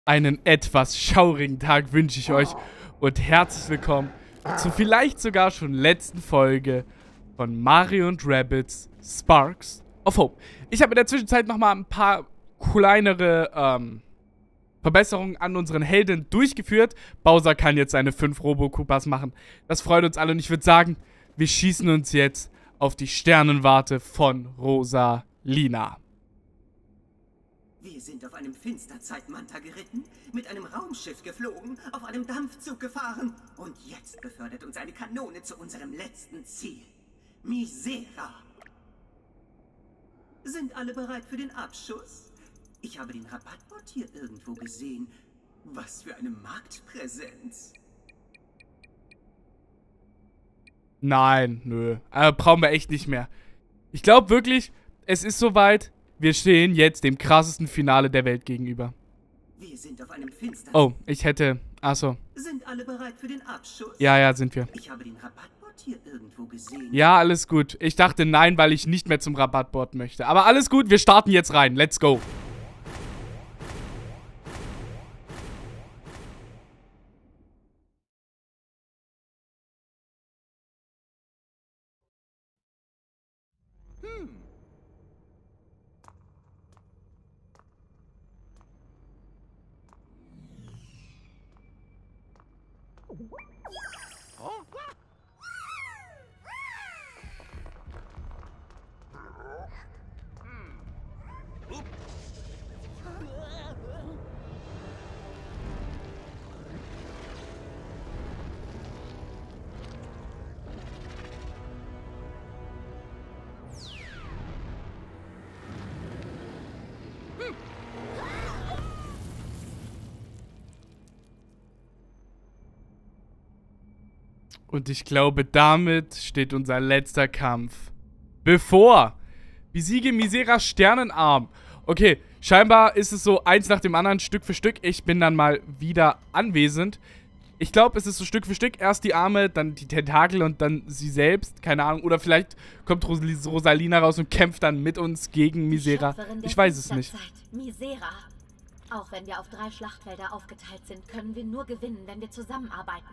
Einen etwas schaurigen Tag wünsche ich euch und herzlich willkommen zur vielleicht sogar schon letzten Folge von Mario & Rabbids Sparks of Hope. Ich habe in der Zwischenzeit nochmal ein paar kleinere Verbesserungen an unseren Helden durchgeführt. Bowser kann jetzt seine 5 Robo-Koopas machen. Das freut uns alle und ich würde sagen, wir schießen uns jetzt auf die Sternenwarte von Rosalina. Wir sind auf einem Finsterzeit-Manta geritten, mit einem Raumschiff geflogen, auf einem Dampfzug gefahren und jetzt befördert uns eine Kanone zu unserem letzten Ziel. Misera. Sind alle bereit für den Abschuss? Ich habe den Rabattbot hier irgendwo gesehen. Was für eine Marktpräsenz. Nein, nö. Brauchen wir echt nicht mehr. Ich glaube wirklich, es ist soweit. Wir stehen jetzt dem krassesten Finale der Welt gegenüber. Wir sind auf einem Finsterzeit. Oh, ich hätte... Achso. Sind alle bereit für den Abschuss? Ja, sind wir. Ich habe den Rabattbot hier irgendwo gesehen. Ja, alles gut. Ich dachte nein, weil ich nicht mehr zum Rabattbot möchte. Aber alles gut, wir starten jetzt rein. Let's go. Und ich glaube, damit steht unser letzter Kampf bevor. Besiege Miseras Sternenarm. Okay, scheinbar ist es so eins nach dem anderen, Stück für Stück. Ich bin dann mal wieder anwesend. Ich glaube, es ist so Stück für Stück. Erst die Arme, dann die Tentakel und dann sie selbst. Keine Ahnung. Oder vielleicht kommt Rosalina raus und kämpft dann mit uns gegen Misera. Ich weiß es nicht. Misera. Auch wenn wir auf 3 Schlachtfelder aufgeteilt sind, können wir nur gewinnen, wenn wir zusammenarbeiten.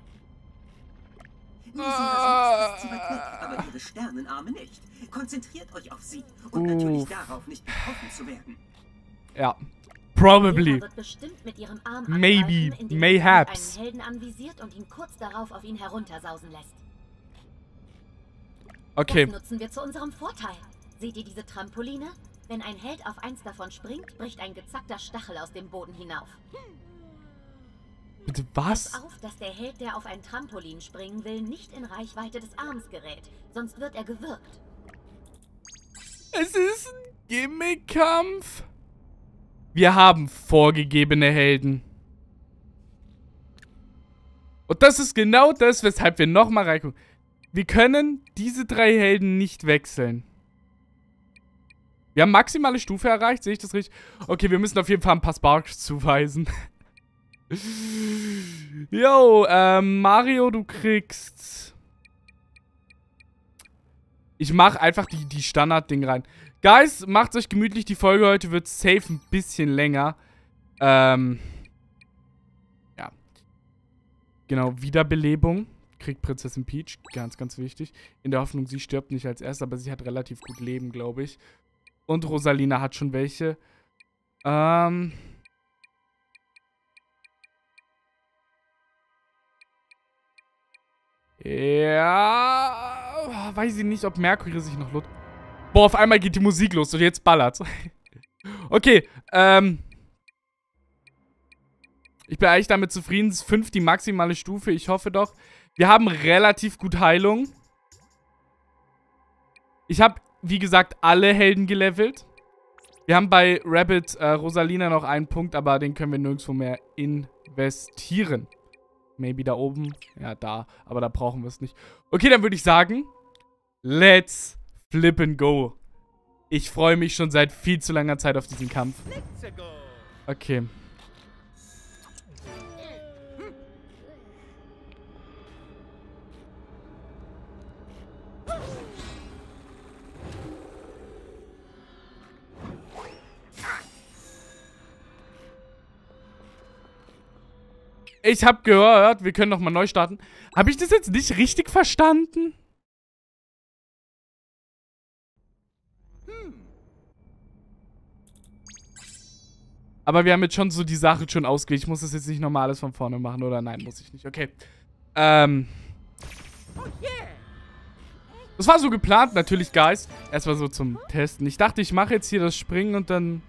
Misera selbst ist zwar weg, aber ihre Sternenarme nicht. Konzentriert euch auf sie und natürlich darauf, nicht getroffen zu werden. Ja. Probably. Misera wird bestimmt mit ihrem Arm Maybe. angreifen, indem Mayhaps. sie einen Helden anvisiert und ihn kurz darauf auf ihn heruntersausen lässt. Okay. Das nutzen wir zu unserem Vorteil. Seht ihr diese Trampoline? Wenn ein Held auf eins davon springt, bricht ein gezackter Stachel aus dem Boden hinauf. Bitte was? Pass auf, dass der Held, der auf ein Trampolin springen will, nicht in Reichweite des Arms gerät. Sonst wird er gewürgt. Es ist ein Gimmick-Kampf. Wir haben vorgegebene Helden. Und das ist genau das, weshalb wir nochmal reingucken. Wir können diese 3 Helden nicht wechseln. Wir haben maximale Stufe erreicht, sehe ich das richtig? Okay, wir müssen auf jeden Fall ein paar Sparks zuweisen. Yo, Mario, du kriegst... Ich mach einfach die Standard-Ding rein. Guys, macht euch gemütlich. Die Folge heute wird safe ein bisschen länger. Ja. Genau, Wiederbelebung. Kriegt Prinzessin Peach. Ganz, ganz wichtig. In der Hoffnung, sie stirbt nicht als erste, aber sie hat relativ gut Leben, glaube ich. Und Rosalina hat schon welche. Ja, weiß ich nicht, ob Mercury sich noch lohnt. Boah, auf einmal geht die Musik los und jetzt ballert. Okay, ich bin eigentlich damit zufrieden. Es ist 5 die maximale Stufe, ich hoffe doch. Wir haben relativ gut Heilung. Ich habe, wie gesagt, alle Helden gelevelt. Wir haben bei Rabbid Rosalina noch einen Punkt, aber den können wir nirgendwo mehr investieren. Maybe da oben. Ja, da. Aber da brauchen wir es nicht. Okay, dann würde ich sagen, let's flip and go. Ich freue mich schon seit viel zu langer Zeit auf diesen Kampf. Okay. Ich habe gehört, wir können nochmal neu starten. Habe ich das jetzt nicht richtig verstanden? Aber wir haben jetzt schon so die Sache schon ausgewählt. Ich muss das jetzt nicht nochmal alles von vorne machen, oder? Nein, muss ich nicht. Okay. Das war so geplant, natürlich, Guys. Erstmal so zum Testen. Ich dachte, ich mache jetzt hier das Springen und dann...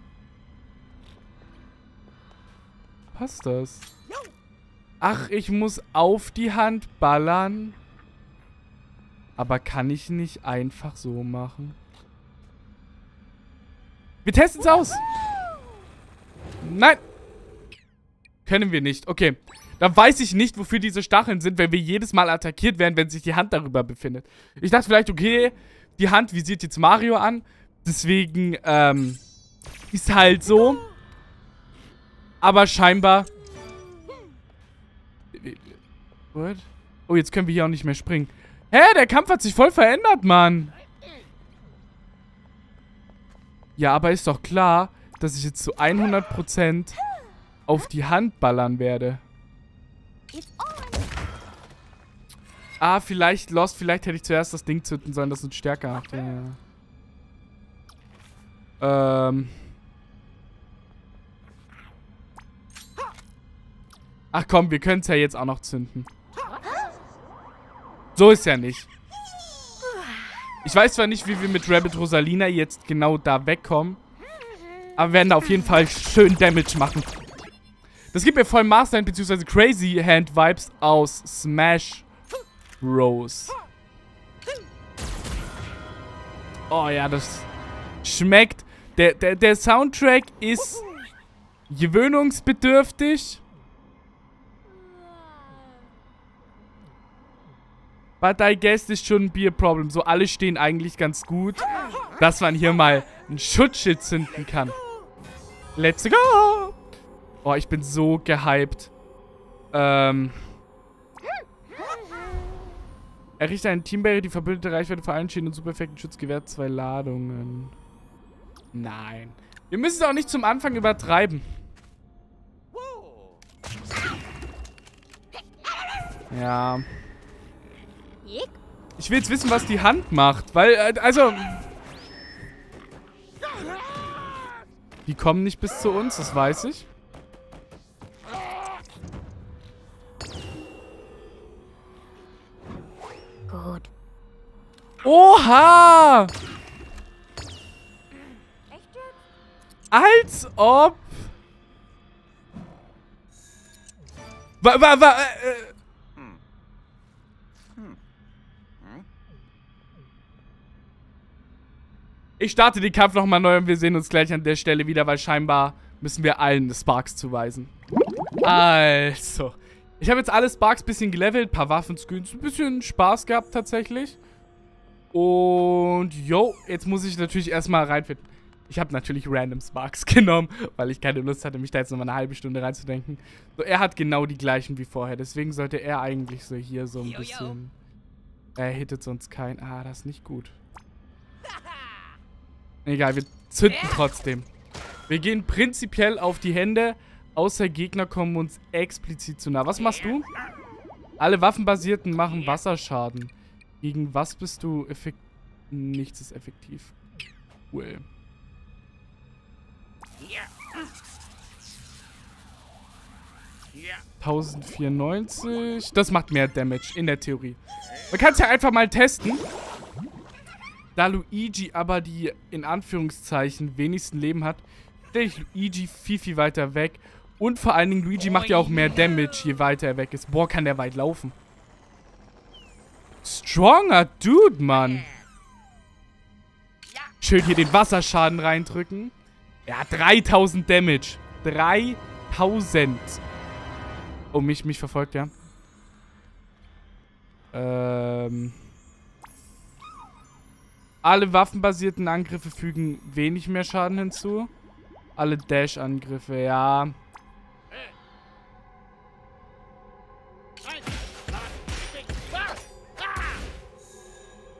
Passt das? Ach, ich muss auf die Hand ballern. Aber kann ich nicht einfach so machen? Wir testen es aus. Nein. Können wir nicht. Okay. Da weiß ich nicht, wofür diese Stacheln sind, wenn wir jedes Mal attackiert werden, wenn sich die Hand darüber befindet. Ich dachte vielleicht, okay, die Hand visiert jetzt Mario an. Deswegen, ist halt so. Aber scheinbar... What? Oh, jetzt können wir hier auch nicht mehr springen. Hä, der Kampf hat sich voll verändert, Mann. Ja, aber ist doch klar, dass ich jetzt zu 100% auf die Hand ballern werde. Ah, vielleicht Lost. Vielleicht hätte ich zuerst das Ding zünden sollen, das uns stärker macht. Ja. Ach komm, wir können es ja jetzt auch noch zünden. So ist ja nicht. Ich weiß zwar nicht, wie wir mit Rabbit Rosalina jetzt genau da wegkommen. Aber wir werden da auf jeden Fall schön Damage machen. Das gibt mir voll Masterhand bzw. Crazy Hand Vibes aus Smash Bros. Oh ja, das schmeckt. Der Soundtrack ist gewöhnungsbedürftig. But I guess it's shouldn't be a problem. So, alle stehen eigentlich ganz gut, dass man hier mal ein Schutzschild zünden kann. Let's go! Oh, ich bin so gehypt. Errichte einen Teambarrier, die verbündete Reichweite für allen Schäden und Supereffekten Schutz gewährt 2 Ladungen. Nein. Wir müssen es auch nicht zum Anfang übertreiben. Ja. Ich will jetzt wissen, was die Hand macht, weil, also... Die kommen nicht bis zu uns, das weiß ich. Gut. Oha! Als ob... Ich starte den Kampf nochmal neu und wir sehen uns gleich an der Stelle wieder, weil scheinbar müssen wir allen Sparks zuweisen. Also, ich habe jetzt alle Sparks ein bisschen gelevelt, ein paar Waffenskins, ein bisschen Spaß gehabt tatsächlich. Und, yo, jetzt muss ich natürlich erstmal reinfinden. Ich habe natürlich random Sparks genommen, weil ich keine Lust hatte, mich da jetzt nochmal eine halbe Stunde reinzudenken. So, er hat genau die gleichen wie vorher, deswegen sollte er eigentlich so hier so ein bisschen... Er hittet sonst keinen... Ah, das ist nicht gut. Egal, wir zünden trotzdem. Wir gehen prinzipiell auf die Hände, außer Gegner kommen uns explizit zu nah. Was machst du? Alle Waffenbasierten machen Wasserschaden. Gegen was bist du effektiv? Nichts ist effektiv. Cool. Ja. 1094. Das macht mehr Damage in der Theorie. Man kann es ja einfach mal testen. Da Luigi aber die, in Anführungszeichen, wenigsten Leben hat, stelle ich Luigi viel weiter weg. Und vor allen Dingen, Luigi macht ja auch mehr Damage, je weiter er weg ist. Boah, kann der weit laufen. Stronger Dude, Mann. Schön hier den Wasserschaden reindrücken. Er hat 3000 Damage. 3000. Oh, mich verfolgt, ja. Alle waffenbasierten Angriffe fügen wenig mehr Schaden hinzu. Alle Dash-Angriffe, ja.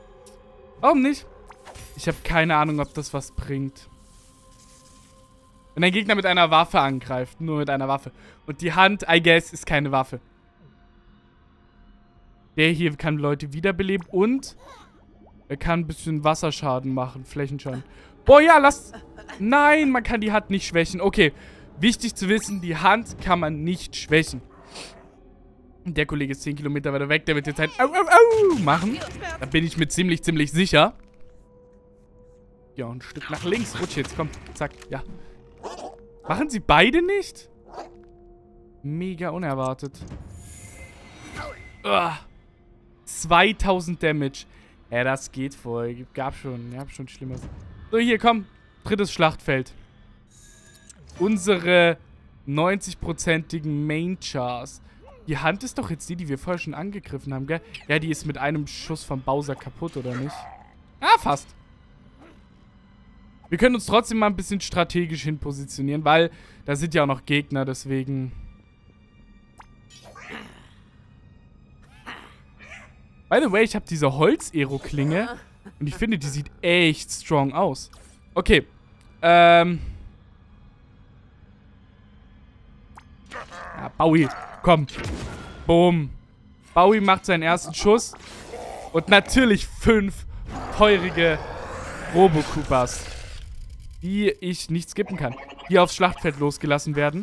Warum nicht? Ich habe keine Ahnung, ob das was bringt. Wenn ein Gegner mit einer Waffe angreift. Nur mit einer Waffe. Und die Hand, I guess, ist keine Waffe. Der hier kann Leute wiederbeleben und er kann ein bisschen Wasserschaden machen. Flächenschaden. Boah, ja, lass... Nein, man kann die Hand nicht schwächen. Okay, wichtig zu wissen, die Hand kann man nicht schwächen. Der Kollege ist 10 Kilometer weiter weg. Der wird jetzt ein Au, au, au machen. Da bin ich mir ziemlich sicher. Ja, ein Stück nach links. Rutsch jetzt, komm. Zack, ja. Machen sie beide nicht? Mega unerwartet. 2000 Damage. Ja, das geht voll. Gab schon Schlimmeres. So, hier, komm. Drittes Schlachtfeld. Unsere 90%igen Main-Chars. Die Hand ist doch jetzt die wir vorher schon angegriffen haben, gell? Ja, die ist mit einem Schuss vom Bowser kaputt, oder nicht? Ah, fast. Wir können uns trotzdem mal ein bisschen strategisch hin positionieren, weil da sind ja auch noch Gegner, deswegen... By the way, ich habe diese Holz-Ero-Klinge und ich finde, die sieht echt strong aus. Okay. Ja, Bowie, komm. Boom. Bowie macht seinen ersten Schuss. Und natürlich 5 feurige Robo-Koopas, die ich nicht skippen kann. Die aufs Schlachtfeld losgelassen werden.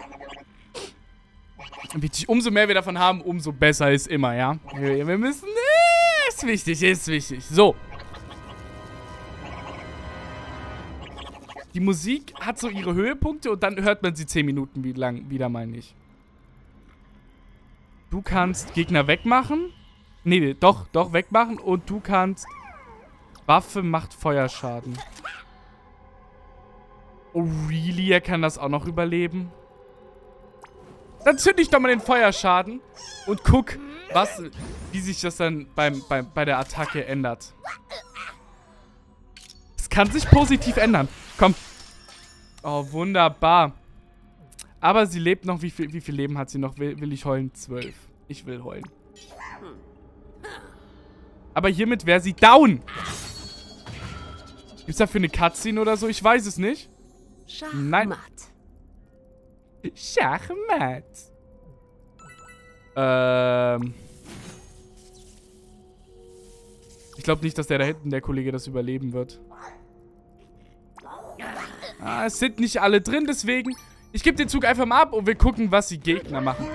Wichtig, umso mehr wir davon haben, umso besser ist immer, ja. Wir müssen... ist wichtig. So. Die Musik hat so ihre Höhepunkte und dann hört man sie 10 Minuten lang wieder mal nicht. Du kannst Gegner wegmachen. Nee, doch wegmachen. Und du kannst... Waffe macht Feuerschaden. Oh, really? Er kann das auch noch überleben? Dann zünd ich doch mal den Feuerschaden und guck, wie sich das dann bei der Attacke ändert. Es kann sich positiv ändern. Komm. Oh, wunderbar. Aber sie lebt noch. Wie viel Leben hat sie noch? Will ich heulen? 12. Ich will heulen. Aber hiermit wäre sie down. Gibt's dafür eine Cutscene oder so? Ich weiß es nicht. Nein. Schachmatt. Ich glaube nicht, dass der da hinten, der Kollege, das überleben wird. Es sind nicht alle drin, deswegen... Ich gebe den Zug einfach mal ab und wir gucken, was die Gegner machen.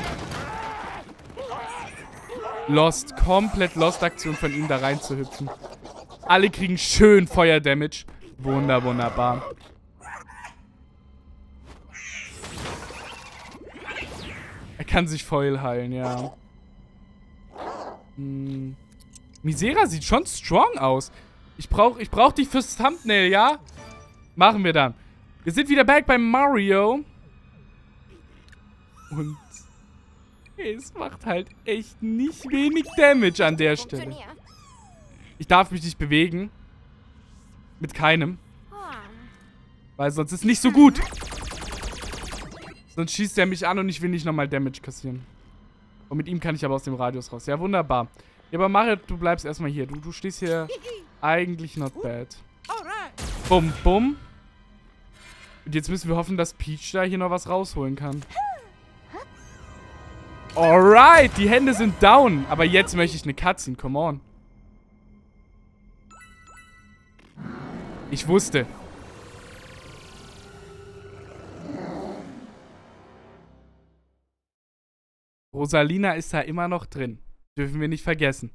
Lost. Komplett Lost-Aktion von ihm, da rein zu hüpfen. Alle kriegen schön Feuer-Damage. Wunderbar. Er kann sich Foil heilen, ja. Misera sieht schon strong aus. Ich brauch dich fürs Thumbnail, ja? Machen wir dann. Wir sind wieder back bei Mario. Und es macht halt echt nicht wenig Damage an der Stelle. Ich darf mich nicht bewegen. Mit keinem. Weil sonst ist nicht so gut. Sonst schießt er mich an und ich will nicht nochmal Damage kassieren. Und mit ihm kann ich aber aus dem Radius raus. Ja, wunderbar. Ja, aber Mario, du bleibst erstmal hier. Du stehst hier eigentlich not bad. Bum. Und jetzt müssen wir hoffen, dass Peach da hier noch was rausholen kann. Alright, die Hände sind down. Aber jetzt möchte ich eine Cutscene, come on. Ich wusste. Rosalina ist da immer noch drin. Dürfen wir nicht vergessen.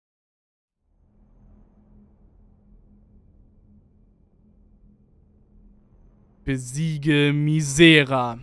Besiege Misera.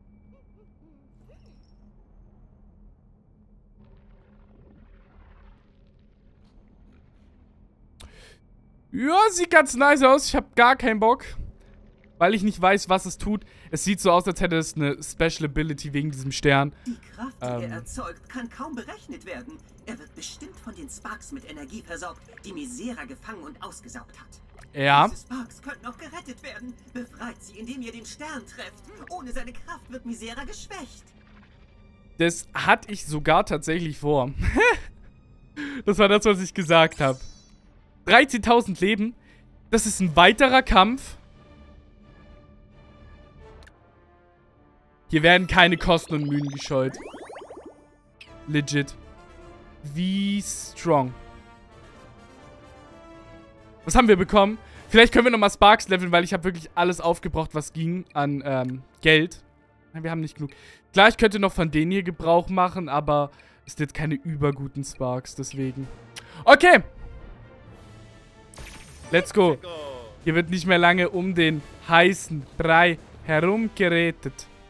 Ja, sieht ganz nice aus. Ich habe gar keinen Bock. Weil ich nicht weiß, was es tut. Es sieht so aus, als hätte es eine Special Ability wegen diesem Stern. Die Kraft, die er erzeugt, kann kaum berechnet werden. Er wird bestimmt von den Sparks mit Energie versorgt, die Misera gefangen und ausgesaugt hat. Ja. Diese Sparks könnten auch gerettet werden. Befreit sie, indem ihr den Stern trefft. Ohne seine Kraft wird Misera geschwächt. Das hatte ich sogar tatsächlich vor. Das war das, was ich gesagt habe. 13.000 Leben. Das ist ein weiterer Kampf. Hier werden keine Kosten und Mühen gescheut. Legit. Wie strong. Was haben wir bekommen? Vielleicht können wir nochmal Sparks leveln, weil ich habe wirklich alles aufgebraucht, was ging an Geld. Nein, wir haben nicht genug. Klar, ich könnte noch von denen hier Gebrauch machen, aber es sind jetzt keine überguten Sparks, deswegen. Okay. Let's go. Hier wird nicht mehr lange um den heißen Brei herumgeredet.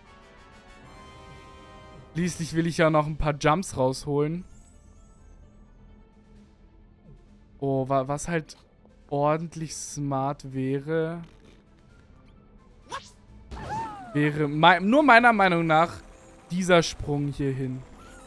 Schließlich will ich ja noch ein paar Jumps rausholen. Oh, was halt ordentlich smart wäre... nur meiner Meinung nach dieser Sprung hier hin.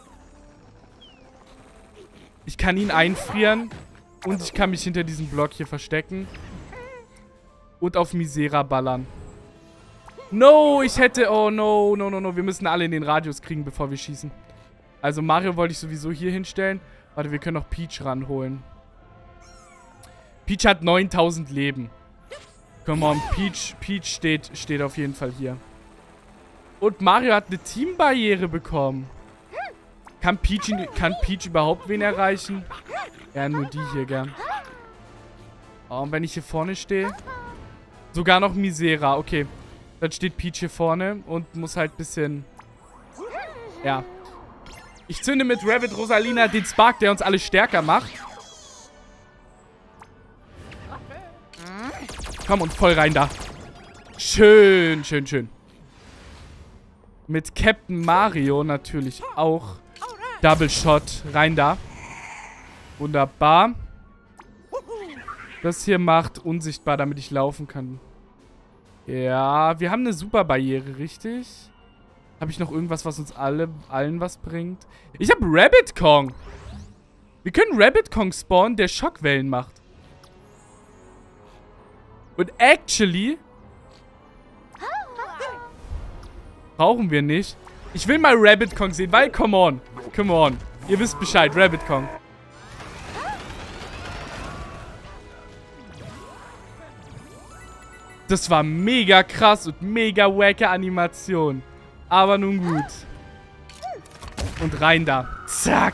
Ich kann ihn einfrieren und ich kann mich hinter diesem Block hier verstecken. Und auf Misera ballern. No, ich hätte... Oh, no. Wir müssen alle in den Radius kriegen, bevor wir schießen. Also Mario wollte ich sowieso hier hinstellen. Warte, wir können noch Peach ranholen. Peach hat 9000 Leben. Come on, Peach steht auf jeden Fall hier. Und Mario hat eine Teambarriere bekommen. Kann Peach überhaupt wen erreichen? Ja, nur die hier, gern. Oh, und wenn ich hier vorne stehe... Sogar noch Misera, okay. Dann steht Peach hier vorne und muss halt ein bisschen... Ja. Ich zünde mit Rabbit Rosalina den Spark, der uns alle stärker macht. Komm, und voll rein da. Schön. Mit Captain Mario natürlich auch. Double Shot. Rein da. Wunderbar. Das hier macht unsichtbar, damit ich laufen kann. Ja, wir haben eine super Barriere, richtig? Habe ich noch irgendwas, was uns allen was bringt? Ich habe Rabbit Kong. Wir können Rabbit Kong spawnen, der Schockwellen macht. Und actually... brauchen wir nicht. Ich will mal Rabbit Kong sehen, weil, come on. Ihr wisst Bescheid, Rabbit Kong. Das war mega krass und mega wacke Animation. Aber nun gut. Und rein da. Zack.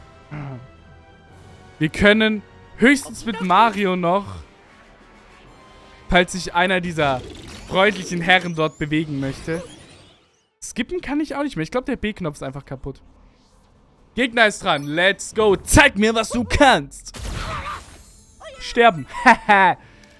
Wir können höchstens mit Mario noch, falls sich einer dieser freundlichen Herren dort bewegen möchte. Skippen kann ich auch nicht mehr. Ich glaube, der B-Knopf ist einfach kaputt. Gegner ist dran. Let's go. Zeig mir, was du kannst. Sterben. Haha.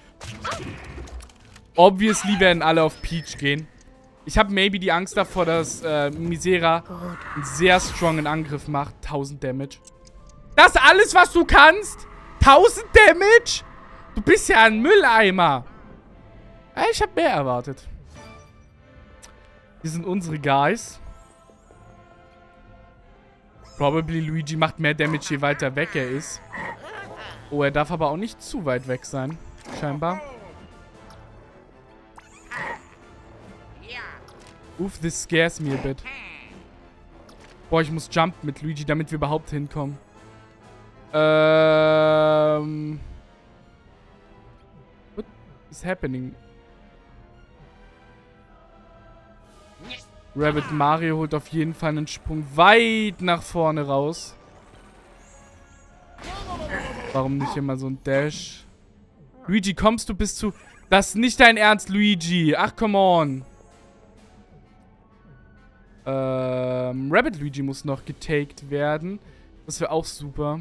Obviously werden alle auf Peach gehen. Ich habe maybe die Angst davor, dass Misera einen sehr strongen Angriff macht. 1000 Damage. Das ist alles, was du kannst? 1000 Damage? Du bist ja ein Mülleimer. Ich habe mehr erwartet. Hier sind unsere Guys. Probably Luigi macht mehr Damage, je weiter weg er ist. Oh, er darf aber auch nicht zu weit weg sein. Scheinbar. Uff, this scares me a bit. Boah, ich muss jumpen mit Luigi, damit wir überhaupt hinkommen. What is happening? Rabbit Mario holt auf jeden Fall einen Sprung weit nach vorne raus. Warum nicht immer so ein Dash? Luigi, kommst du bis zu... Das ist nicht dein Ernst, Luigi. Ach, come on. Rabbit Luigi muss noch getaked werden. Das wäre auch super.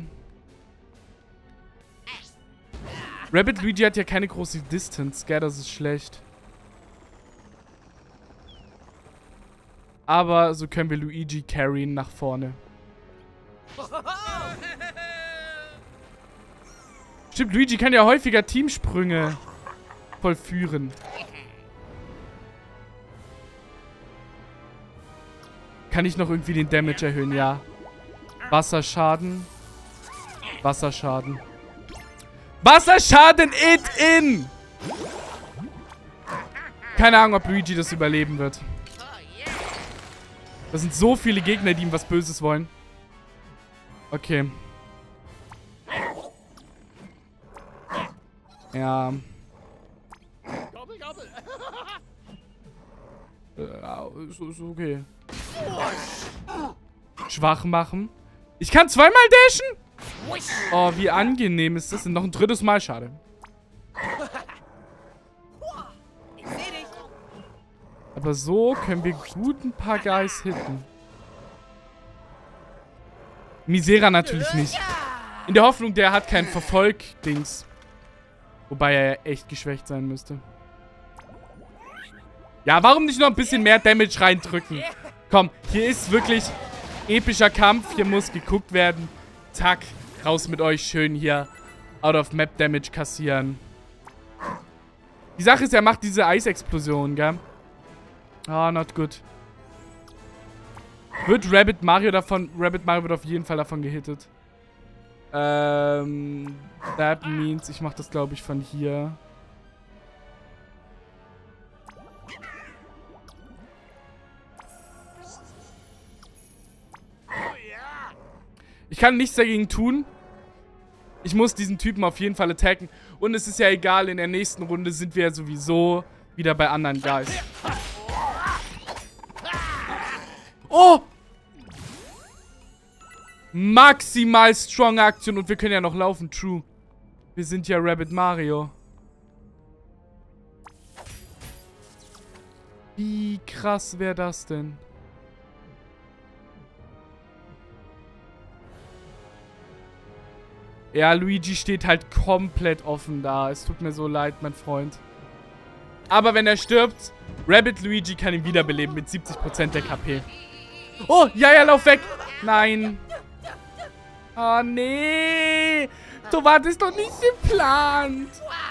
Rabbit Luigi hat ja keine große Distance, gell? Das ist schlecht. Aber so können wir Luigi carryen nach vorne. Stimmt, Luigi kann ja häufiger Teamsprünge vollführen. Kann ich noch irgendwie den Damage erhöhen? Ja. Wasserschaden. Wasserschaden. Wasserschaden it in! Keine Ahnung, ob Luigi das überleben wird. Das sind so viele Gegner, die ihm was Böses wollen. Okay. Ja. Ist okay. Schwach machen. Ich kann zweimal dashen? Oh, wie angenehm ist das denn? Noch ein drittes Mal, schade. Aber so können wir gut ein paar Guys hitten. Misera natürlich nicht. In der Hoffnung, der hat kein Verfolg-Dings. Wobei er ja echt geschwächt sein müsste. Ja, warum nicht noch ein bisschen mehr Damage reindrücken? Komm, hier ist wirklich epischer Kampf. Hier muss geguckt werden. Zack, raus mit euch. Schön hier Out-of-Map-Damage kassieren. Die Sache ist, er macht diese Eisexplosion, gell? Ah, not good. Wird Rabbit Mario wird auf jeden Fall davon gehittet. That means, ich mach das, glaube ich, von hier. Ich kann nichts dagegen tun. Ich muss diesen Typen auf jeden Fall attacken. Und es ist ja egal, in der nächsten Runde sind wir ja sowieso wieder bei anderen Guys. Oh! Maximal strong Aktion und wir können ja noch laufen. True. Wir sind ja Rabbit Mario. Wie krass wäre das denn? Ja, Luigi steht halt komplett offen da. Es tut mir so leid, mein Freund. Aber wenn er stirbt, Rabbit Luigi kann ihn wiederbeleben mit 70% der KP. Oh, ja, lauf weg. Nein. Oh, nee. So war das doch nicht geplant.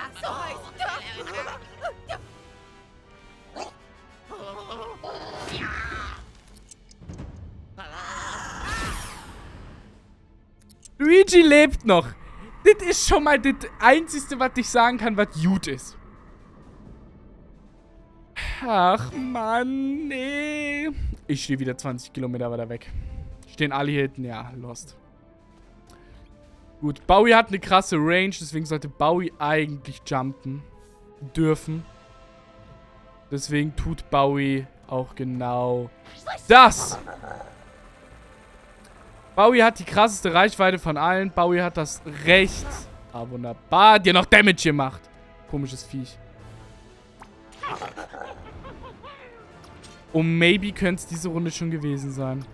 Luigi lebt noch. Das ist schon mal das Einzige, was ich sagen kann, was gut ist. Ach, Mann, nee. Ich stehe wieder 20 Kilometer weiter weg. Stehen alle hier hinten? Ja, lost. Gut, Bowie hat eine krasse Range, deswegen sollte Bowie eigentlich jumpen dürfen. Deswegen tut Bowie auch genau das. Bowie hat die krasseste Reichweite von allen. Bowie hat das Recht. Ah, wunderbar. Dir noch Damage gemacht. Komisches Viech. Oh, maybe könnte es diese Runde schon gewesen sein.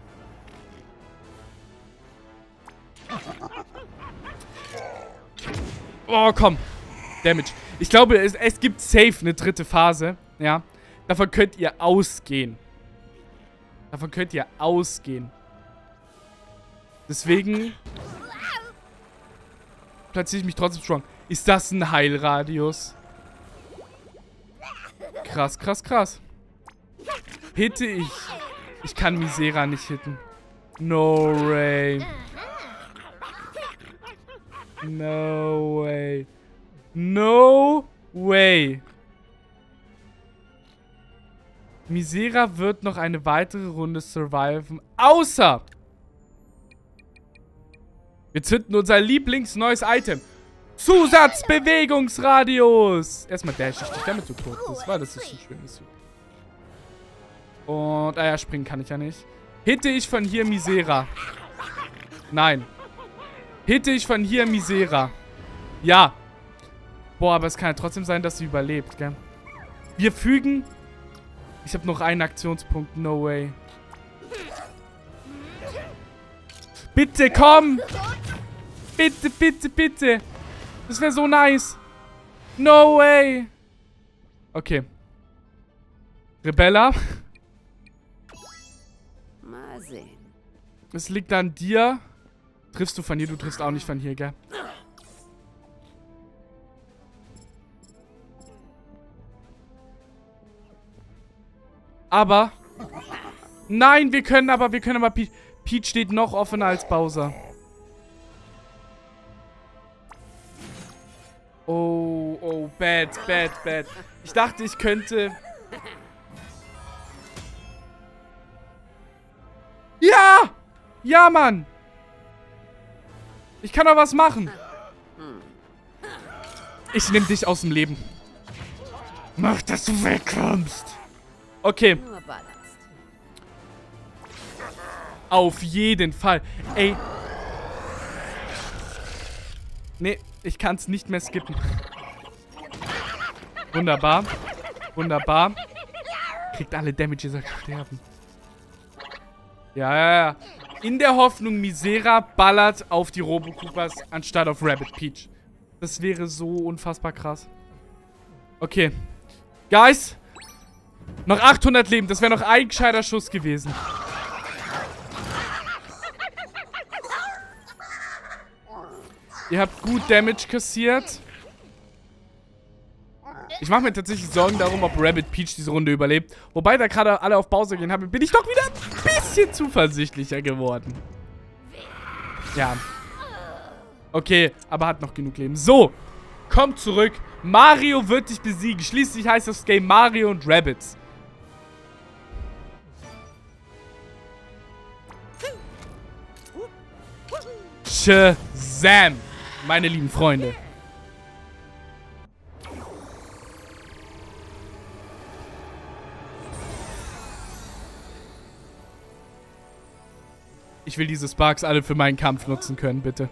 Oh, komm. Damage. Ich glaube, es gibt safe eine dritte Phase. Ja. Davon könnt ihr ausgehen. Davon könnt ihr ausgehen. Deswegen platziere ich mich trotzdem strong. Ist das ein Heilradius? Krass, krass, krass. Hitte ich. Ich kann Misera nicht hitten. No way. No way. No way. Misera wird noch eine weitere Runde surviven. Außer wir zünden unser Lieblingsneues Item. Zusatzbewegungsradius. Erstmal dash ich dich, damit du tot bist. Weil das ist ein schönes. Und, ja, springen kann ich ja nicht. Hitte ich von hier Misera? Nein. Hitte ich von hier Misera? Ja. Boah, aber es kann ja trotzdem sein, dass sie überlebt, gell? Wir fügen. Ich habe noch einen Aktionspunkt. No way. Bitte, komm! Bitte, bitte, bitte! Das wäre so nice! No way! Okay. Rebella. Mal sehen. Es liegt an dir. Triffst du von hier? Du triffst auch nicht von hier, gell? Aber. Nein, wir können aber Peach steht noch offener als Bowser. Oh, oh, bad, bad, bad. Ich dachte, ich könnte... Ja! Ja, Mann! Ich kann doch was machen. Ich nehme dich aus dem Leben. Mach, dass du wegkommst. Okay. Auf jeden Fall. Ey. Nee, ich kann es nicht mehr skippen. Wunderbar. Wunderbar. Kriegt alle Damage, ihr sollt sterben. Ja. In der Hoffnung, Misera ballert auf die Robo-Koopas anstatt auf Rabbid Peach. Das wäre so unfassbar krass. Okay. Guys. Noch 800 Leben. Das wäre noch ein gescheiter Schuss gewesen. Ihr habt gut Damage kassiert. Ich mache mir tatsächlich Sorgen darum, ob Rabbid Peach diese Runde überlebt. Wobei da gerade alle auf Bowser gehen haben, bin ich doch wieder ein bisschen zuversichtlicher geworden. Ja. Okay, aber hat noch genug Leben. So, kommt zurück. Mario wird dich besiegen. Schließlich heißt das Game Mario und Rabbids. Shazam, meine lieben Freunde. Ich will diese Sparks alle für meinen Kampf nutzen können, bitte.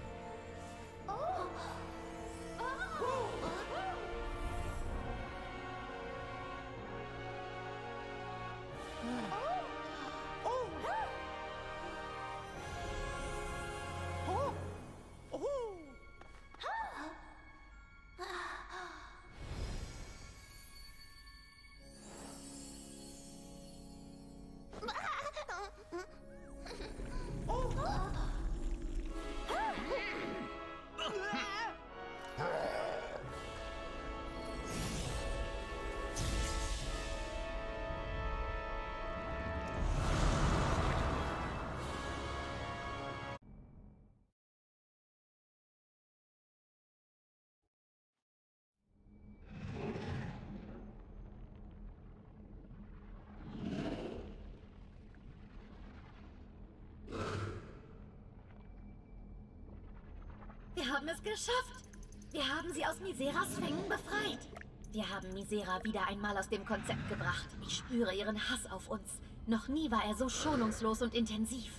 Wir haben es geschafft. Wir haben sie aus Miseras Fängen befreit. Wir haben Misera wieder einmal aus dem Konzept gebracht. Ich spüre ihren Hass auf uns. Noch nie war er so schonungslos und intensiv.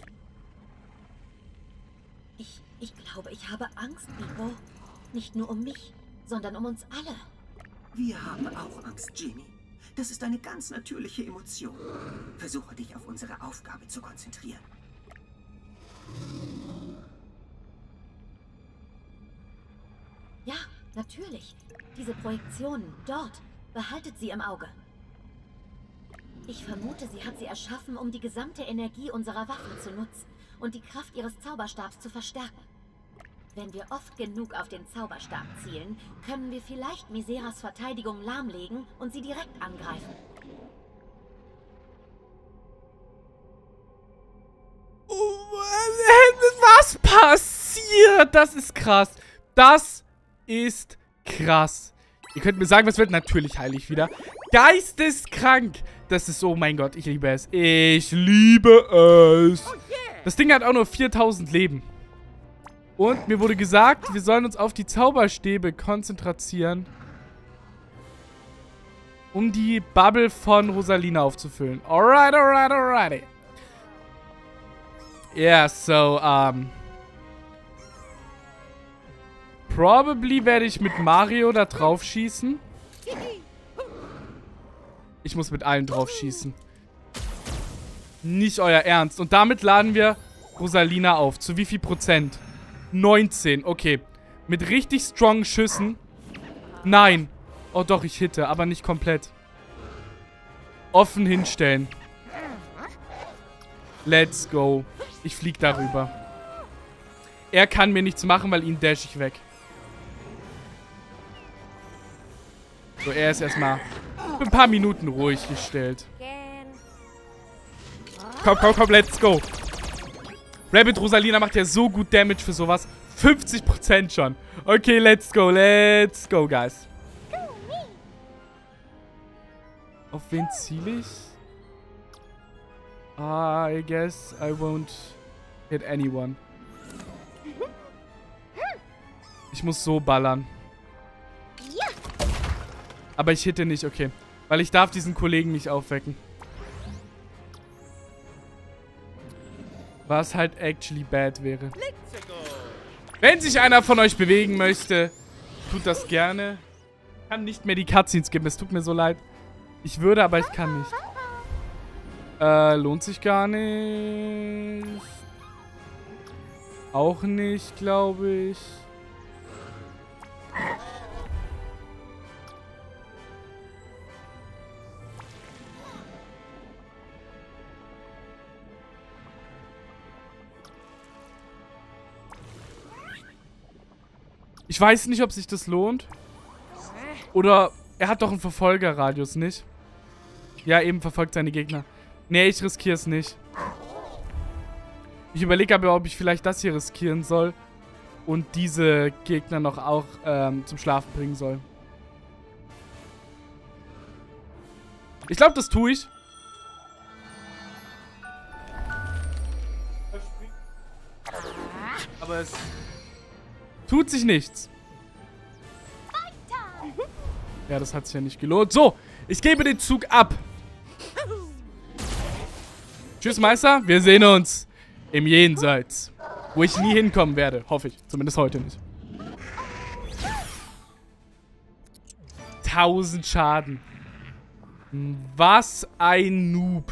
Ich glaube, ich habe Angst, Bibo. Nicht nur um mich, sondern um uns alle. Wir haben auch Angst, Genie. Das ist eine ganz natürliche Emotion. Versuche dich auf unsere Aufgabe zu konzentrieren. Ja, natürlich. Diese Projektionen dort, behaltet sie im Auge. Ich vermute, sie hat sie erschaffen, um die gesamte Energie unserer Waffen zu nutzen und die Kraft ihres Zauberstabs zu verstärken. Wenn wir oft genug auf den Zauberstab zielen, können wir vielleicht Miseras Verteidigung lahmlegen und sie direkt angreifen. Was passiert? Das ist krass. Das ist krass. Ihr könnt mir sagen, was wird? Natürlich heilig wieder. Geisteskrank. Das ist, oh mein Gott, ich liebe es. Ich liebe es. Das Ding hat auch nur 4000 Leben. Und mir wurde gesagt, wir sollen uns auf die Zauberstäbe konzentrieren, um die Bubble von Rosalina aufzufüllen. Alright, alright, alright. Yeah, so, probably werde ich mit Mario da drauf schießen. Ich muss mit allen drauf schießen. Nicht euer Ernst. Und damit laden wir Rosalina auf. Zu wie viel Prozent? 19. Okay. Mit richtig strong Schüssen. Nein. Oh doch, ich hitte, aber nicht komplett. Offen hinstellen. Let's go. Ich flieg darüber. Er kann mir nichts machen, weil ihn dash ich weg. So, er ist erstmal für ein paar Minuten ruhig gestellt. Komm, komm, komm, let's go. Rabbid Rosalina macht ja so gut Damage für sowas. 50% schon. Okay, let's go, guys. Auf wen ziele ich? I guess I won't hit anyone. Ich muss so ballern. Aber ich hitte nicht, okay. Weil ich darf diesen Kollegen nicht aufwecken. Was halt actually bad wäre. Wenn sich einer von euch bewegen möchte, tut das gerne. Ich kann nicht mehr die Cutscenes geben, es tut mir so leid. Ich würde, aber ich kann nicht. Lohnt sich gar nicht. Auch nicht, glaube ich. Ich weiß nicht, ob sich das lohnt. Oder er hat doch einen Verfolgerradius, nicht? Ja, eben verfolgt seine Gegner. Nee, ich riskiere es nicht. Ich überlege aber, ob ich vielleicht das hier riskieren soll. Und diese Gegner noch auch zum Schlafen bringen soll. Ich glaube, das tue ich. Aber es tut sich nichts. Ja, das hat sich ja nicht gelohnt. So, ich gebe den Zug ab. Tschüss, Meister. Wir sehen uns im Jenseits. Wo ich nie hinkommen werde. Hoffe ich. Zumindest heute nicht. 1000 Schaden. Was ein Noob.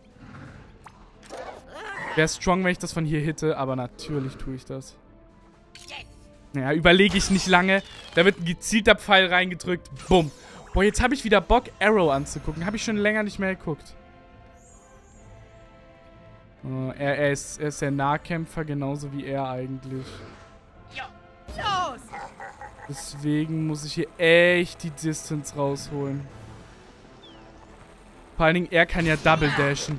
Wäre strong, wenn ich das von hier hitte. Aber natürlich tue ich das. Naja, überlege ich nicht lange. Da wird ein gezielter Pfeil reingedrückt. Bumm. Boah, jetzt habe ich wieder Bock, Arrow anzugucken. Habe ich schon länger nicht mehr geguckt. Oh, er ist der Nahkämpfer, genauso wie er eigentlich. Deswegen muss ich hier echt die Distance rausholen. Vor allen Dingen, er kann ja Double Dashen.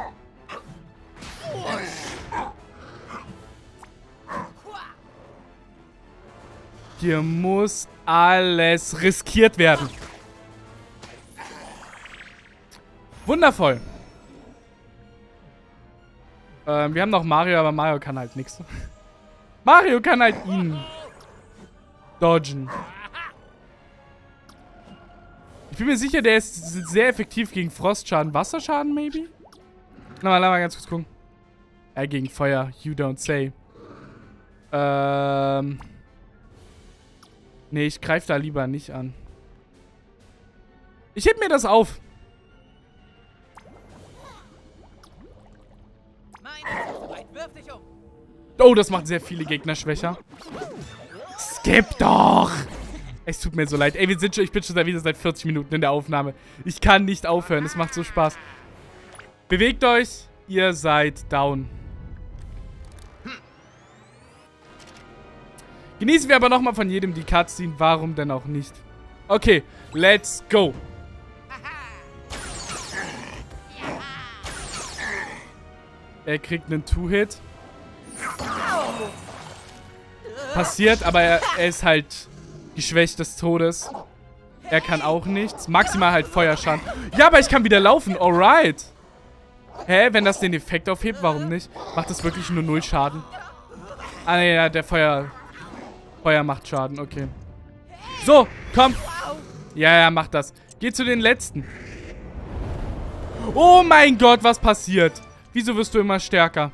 Hier muss alles riskiert werden. Wundervoll. Wir haben noch Mario, aber Mario kann halt nichts. Mario kann halt ihn dodgen. Ich bin mir sicher, der ist sehr effektiv gegen Frostschaden. Wasserschaden, maybe? Lass mal ganz kurz gucken. Gegen Feuer. You don't say. Nee, ich greife da lieber nicht an. Ich heb mir das auf. Oh, das macht sehr viele Gegner schwächer. Skip doch! Es tut mir so leid. Ey, ich bin schon wieder seit 40 Minuten in der Aufnahme. Ich kann nicht aufhören. Es macht so Spaß. Bewegt euch. Ihr seid down. Genießen wir aber nochmal von jedem die Cutscene. Warum denn auch nicht? Okay, let's go. Er kriegt einen Two-Hit. Passiert, aber er ist halt geschwächt des Todes. Er kann auch nichts. Maximal halt Feuerschaden. Ja, aber ich kann wieder laufen. Alright. Hä? Wenn das den Effekt aufhebt, warum nicht? Macht das wirklich nur 0 Schaden? Ah, nee, ja, der Feuer macht Schaden. Okay. So, komm. Ja, macht das. Geh zu den letzten. Oh mein Gott, was passiert? Wieso wirst du immer stärker?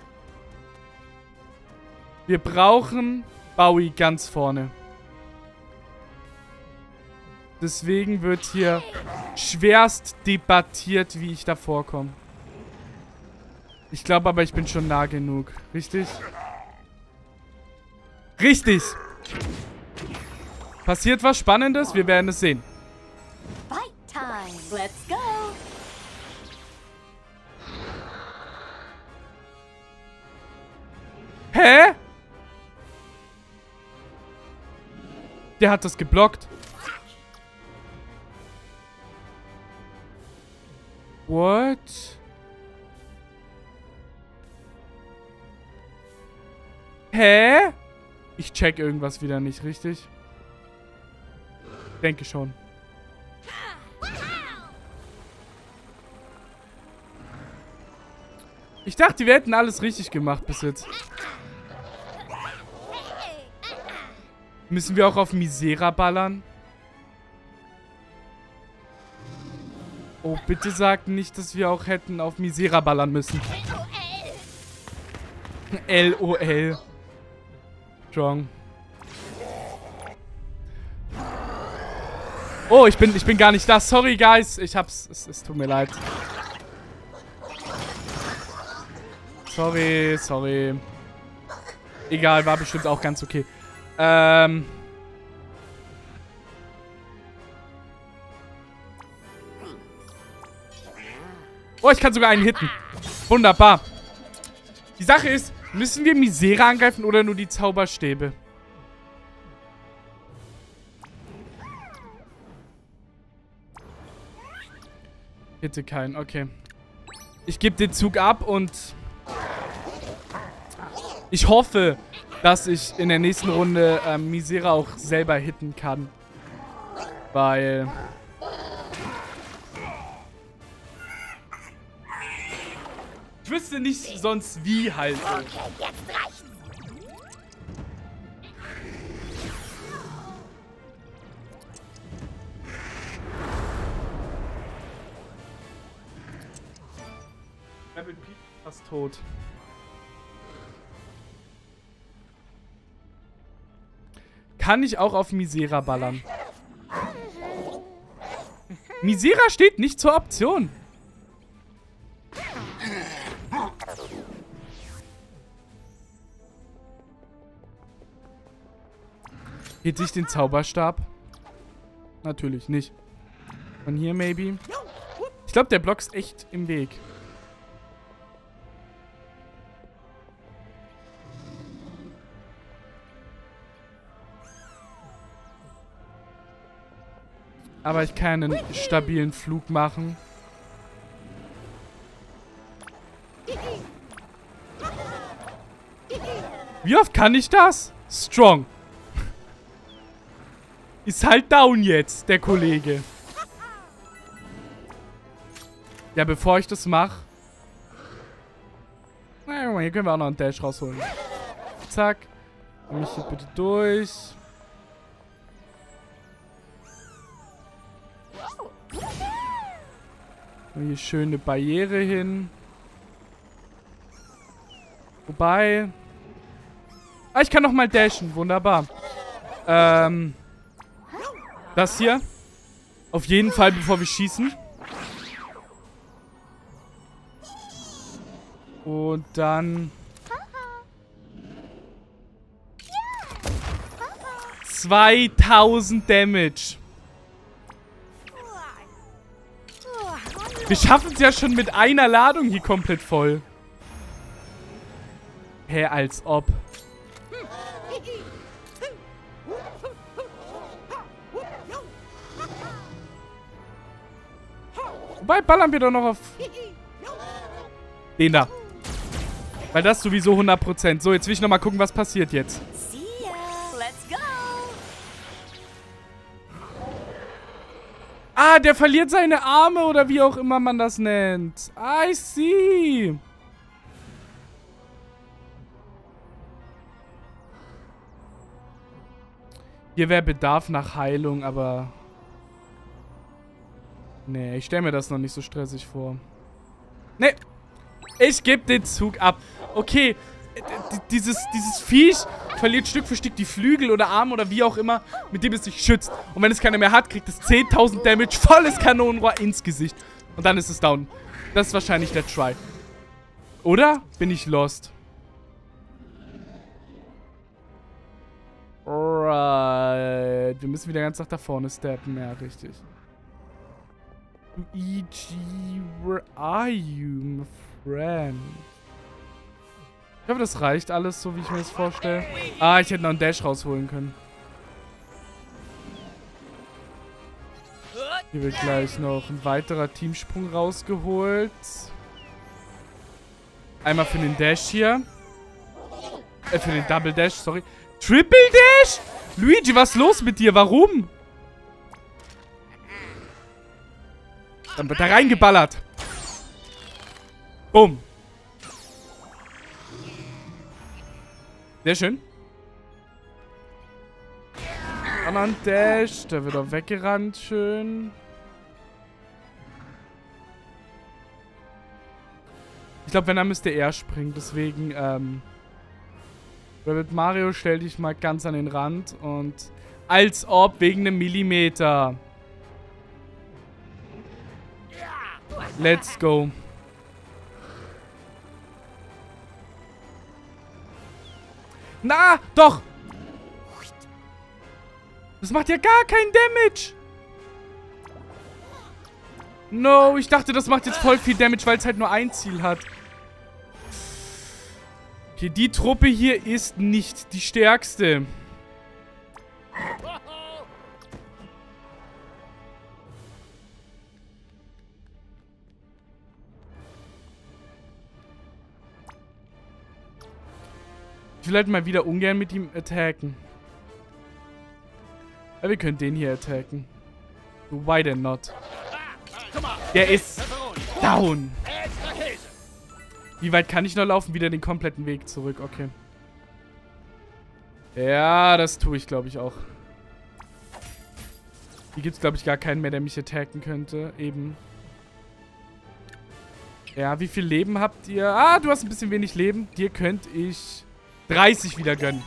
Wir brauchen Bowie ganz vorne. Deswegen wird hier schwerst debattiert, wie ich da vorkomme. Ich glaube aber, ich bin schon nah genug. Richtig? Richtig! Passiert was Spannendes? Wir werden es sehen. Fight time. Let's go. Hä? Der hat das geblockt. What? Hä? Ich check irgendwas wieder nicht, richtig? Denke schon. Ich dachte, wir hätten alles richtig gemacht bis jetzt. Müssen wir auch auf Misera ballern? Oh, bitte sagt nicht, dass wir auch hätten auf Misera ballern müssen. LOL. Strong. Oh, ich bin gar nicht da. Sorry, guys. Ich hab's. Es tut mir leid. Sorry. Egal, war bestimmt auch ganz okay. Oh, ich kann sogar einen hitten. Wunderbar. Die Sache ist, müssen wir Misere angreifen oder nur die Zauberstäbe? Hitte keinen, okay. Ich gebe den Zug ab und ich hoffe, dass ich in der nächsten Runde Misere auch selber hitten kann. Weil... ich wüsste nicht sonst wie halt. Okay, jetzt reicht's. Rebel Pete ist fast tot. Kann ich auch auf Misera ballern? Misera steht nicht zur Option. Hätte ich den Zauberstab? Natürlich nicht. Von hier maybe. Ich glaube, der Block ist echt im Weg. Aber ich kann einen stabilen Flug machen. Wie oft kann ich das? Strong. Ist halt down jetzt, der Kollege. Ja, bevor ich das mache. Na, hier können wir auch noch einen Dash rausholen. Zack. Mich hier bitte durch. Und hier schöne Barriere hin. Wobei... ah, ich kann noch mal dashen. Wunderbar. Das hier. Auf jeden Fall, bevor wir schießen. Und dann... 2000 Damage. Wir schaffen es ja schon mit einer Ladung hier komplett voll. Hä, als ob. Wobei, ballern wir doch noch auf den da. Weil das sowieso 100%. So, jetzt will ich noch mal gucken, was passiert jetzt. Ah, der verliert seine Arme oder wie auch immer man das nennt. I see. Hier wäre Bedarf nach Heilung, aber... nee, ich stelle mir das noch nicht so stressig vor. Nee, ich gebe den Zug ab. Okay, dieses Viech verliert Stück für Stück die Flügel oder Arme oder wie auch immer, mit dem es sich schützt. Und wenn es keiner mehr hat, kriegt es 10.000 Damage, volles Kanonenrohr ins Gesicht. Und dann ist es down. Das ist wahrscheinlich der Try. Oder? Bin ich lost? Alright. Wir müssen wieder ganz nach da vorne steppen. Ja, richtig. Luigi, where are you, my friend? Ich hoffe, das reicht alles, so wie ich mir das vorstelle. Ah, ich hätte noch einen Dash rausholen können. Hier wird gleich noch ein weiterer Teamsprung rausgeholt. Einmal für den Dash hier. Für den Double Dash, sorry. Triple Dash? Luigi, was ist los mit dir? Warum? Dann wird da reingeballert. Bumm. Sehr schön. Anderen Dash. Der wird auch weggerannt. Schön. Ich glaube, wenn, dann müsste er springen. Deswegen, Rabbit Mario, stell dich mal ganz an den Rand und als ob wegen einem Millimeter. Let's go. Na, doch! Das macht ja gar keinen Damage. No, ich dachte, das macht jetzt voll viel Damage, weil es halt nur ein Ziel hat. Okay, die Truppe hier ist nicht die stärkste. Ich will halt mal wieder ungern mit ihm attacken. Aber wir können den hier attacken. Why denn not? Der ist down. Wie weit kann ich noch laufen? Wieder den kompletten Weg zurück. Okay. Ja, das tue ich, glaube ich, auch. Hier gibt es, glaube ich, gar keinen mehr, der mich attacken könnte. Eben. Ja, wie viel Leben habt ihr? Ah, du hast ein bisschen wenig Leben. Dir könnte ich 30 wieder gönnen.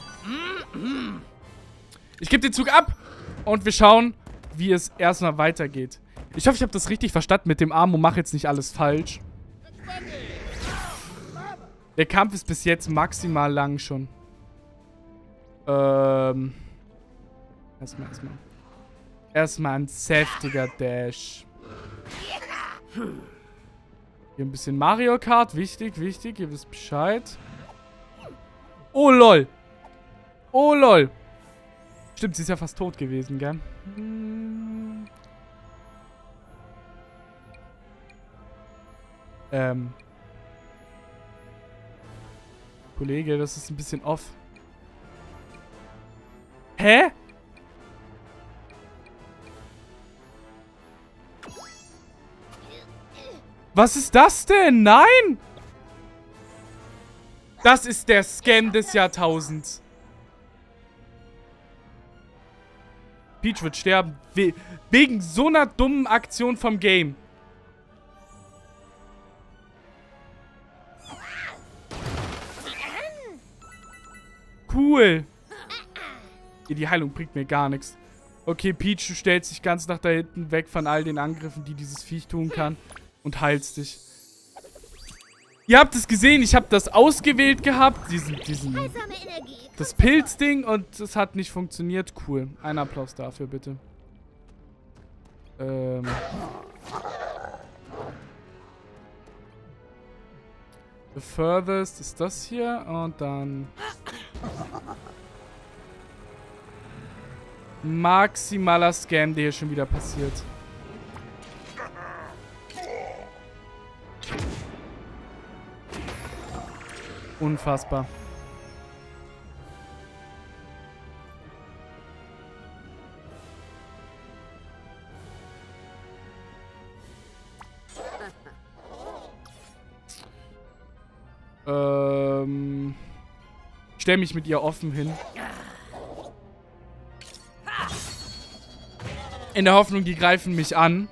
Ich gebe den Zug ab. Und wir schauen, wie es erstmal weitergeht. Ich hoffe, ich habe das richtig verstanden mit dem Arm und mache jetzt nicht alles falsch. Der Kampf ist bis jetzt maximal lang schon. Erstmal ein saftiger Dash. Hier ein bisschen Mario Kart. Wichtig, wichtig. Ihr wisst Bescheid. Oh, lol. Oh, lol. Stimmt, sie ist ja fast tot gewesen, gell? Kollege, das ist ein bisschen off. Hä? Was ist das denn? Nein! Das ist der Scam des Jahrtausends. Peach wird sterben. Wegen so einer dummen Aktion vom Game. Cool. Die Heilung bringt mir gar nichts. Okay, Peach, du stellst dich ganz nach da hinten weg von all den Angriffen, die dieses Viech tun kann. Und heilst dich. Ihr habt es gesehen, ich habe das ausgewählt gehabt. Das Pilzding und es hat nicht funktioniert. Cool. Ein Applaus dafür, bitte. The furthest ist das hier und dann maximaler Scam, der hier schon wieder passiert. Unfassbar. Ich stelle mich mit ihr offen hin. In der Hoffnung, die greifen mich an.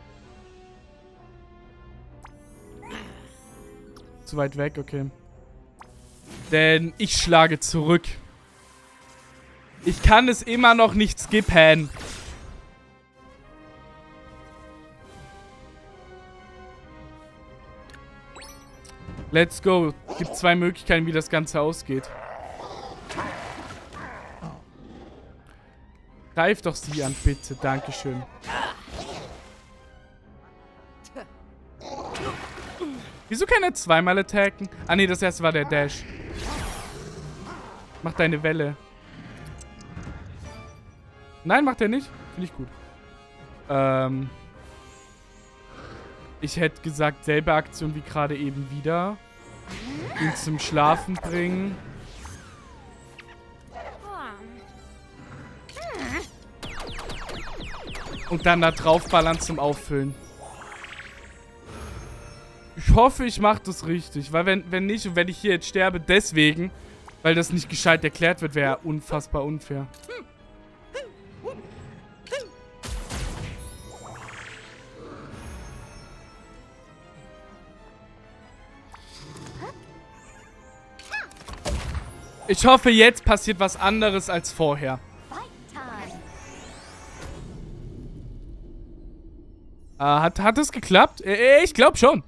Zu weit weg, okay. Denn ich schlage zurück. Ich kann es immer noch nicht skippen. Let's go. Es gibt zwei Möglichkeiten, wie das Ganze ausgeht. Greif doch sie an, bitte. Dankeschön. Wieso kann er zweimal attacken? Ah, nee, das erste war der Dash. Mach deine Welle. Nein, macht er nicht. Finde ich gut. Ich hätte gesagt, selbe Aktion wie gerade eben wieder. Ihn zum Schlafen bringen. Und dann da draufballern zum Auffüllen. Ich hoffe, ich mache das richtig. Weil wenn nicht und wenn ich hier jetzt sterbe, deswegen, weil das nicht gescheit erklärt wird, wäre unfassbar unfair. Ich hoffe, jetzt passiert was anderes als vorher. Hat es geklappt? Ich glaube schon.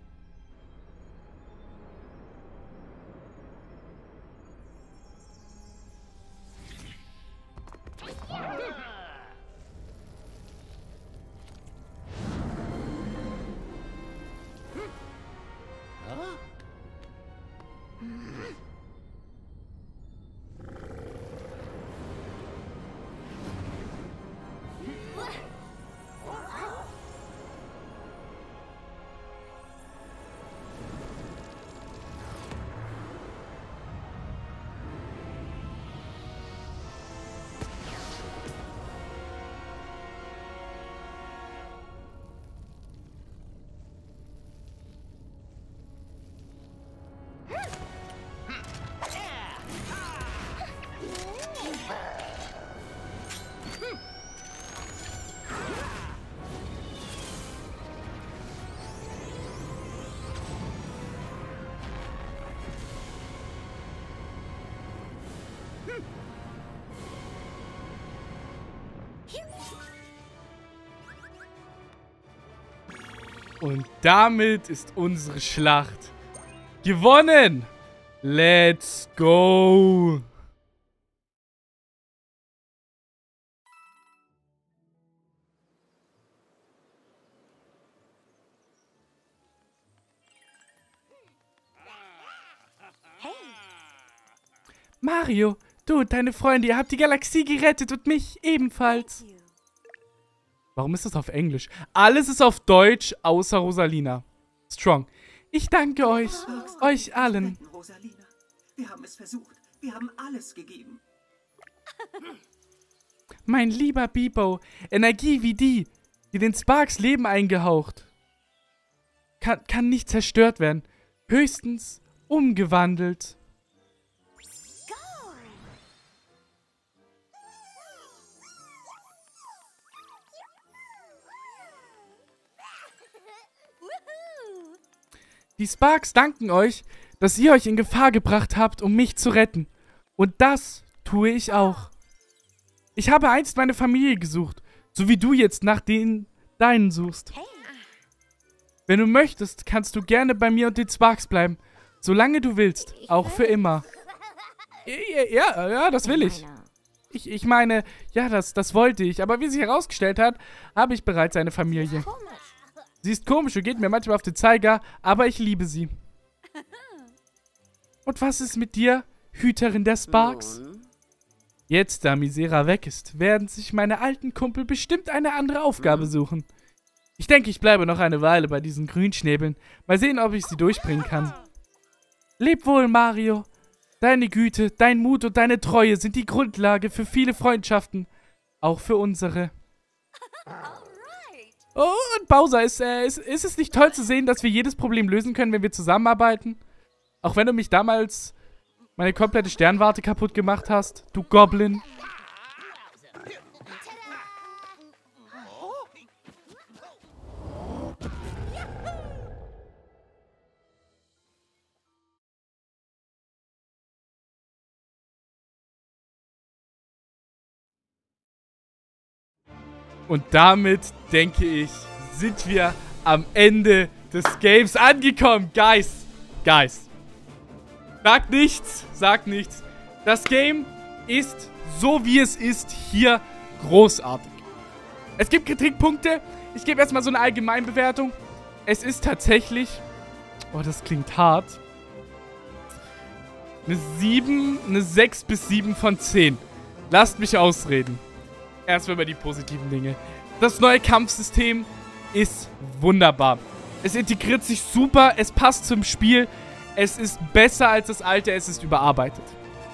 Und damit ist unsere Schlacht gewonnen. Let's go. Mario, du und deine Freunde, ihr habt die Galaxie gerettet und mich ebenfalls. Warum ist das auf Englisch? Alles ist auf Deutsch, außer Rosalina. Strong. Ich danke euch allen. Rosalina. Wir haben es versucht. Wir haben alles gegeben. Mein lieber Bibo, Energie wie die den Sparks Leben eingehaucht, kann nicht zerstört werden. Höchstens umgewandelt. Die Sparks danken euch, dass ihr euch in Gefahr gebracht habt, um mich zu retten. Und das tue ich auch. Ich habe einst meine Familie gesucht, so wie du jetzt nach deinen suchst. Wenn du möchtest, kannst du gerne bei mir und den Sparks bleiben. Solange du willst. Auch für immer. Ja, das will ich. Ich meine, ja, das wollte ich. Aber wie sich herausgestellt hat, habe ich bereits eine Familie. Sie ist komisch und geht mir manchmal auf den Zeiger, aber ich liebe sie. Und was ist mit dir, Hüterin der Sparks? Jetzt, da Misera weg ist, werden sich meine alten Kumpel bestimmt eine andere Aufgabe suchen. Ich denke, ich bleibe noch eine Weile bei diesen Grünschnäbeln. Mal sehen, ob ich sie durchbringen kann. Leb wohl, Mario. Deine Güte, dein Mut und deine Treue sind die Grundlage für viele Freundschaften. Auch für unsere. Oh, und Bowser, ist es nicht toll zu sehen, dass wir jedes Problem lösen können, wenn wir zusammenarbeiten? Auch wenn du mich damals meine komplette Sternwarte kaputt gemacht hast, du Goblin. Und damit, denke ich, sind wir am Ende des Games angekommen. Guys. Sagt nichts. Das Game ist, so wie es ist, hier großartig. Es gibt Kritikpunkte. Ich gebe erstmal so eine Allgemeinbewertung. Es ist tatsächlich, oh, das klingt hart, eine 6 bis 7 von 10. Lasst mich ausreden. Erstmal über die positiven Dinge. Das neue Kampfsystem ist wunderbar. Es integriert sich super, es passt zum Spiel, es ist besser als das alte, es ist überarbeitet.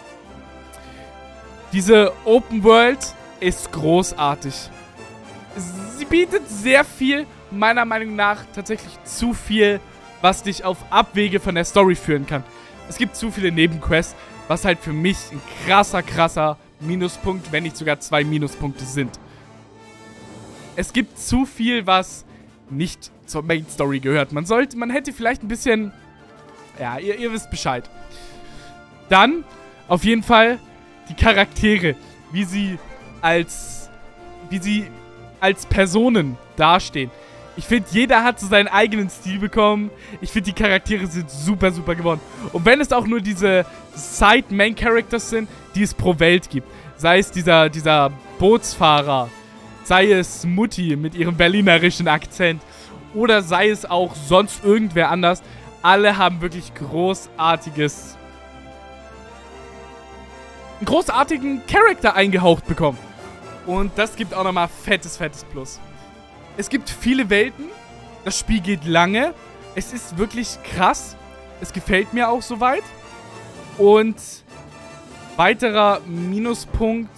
Diese Open World ist großartig. Sie bietet sehr viel, meiner Meinung nach tatsächlich zu viel, was dich auf Abwege von der Story führen kann. Es gibt zu viele Nebenquests, was halt für mich ein krasser Minuspunkt, wenn nicht sogar 2 Minuspunkte sind. Es gibt zu viel, was nicht zur Main Story gehört. Man hätte vielleicht ein bisschen, ja, ihr wisst Bescheid. Dann, Auf jeden Fall die Charaktere, wie sie als Personen dastehen. Ich finde, jeder hat so seinen eigenen Stil bekommen. Ich finde, die Charaktere sind super, super geworden. Und wenn es auch nur diese Side-Main-Characters sind, die es pro Welt gibt. Sei es dieser Bootsfahrer, sei es Mutti mit ihrem berlinerischen Akzent oder sei es auch sonst irgendwer anders. Alle haben wirklich einen großartigen Charakter eingehaucht bekommen. Und das gibt auch nochmal fettes Plus. Es gibt viele Welten. Das Spiel geht lange. Es ist wirklich krass. Es gefällt mir auch soweit. Und weiterer Minuspunkt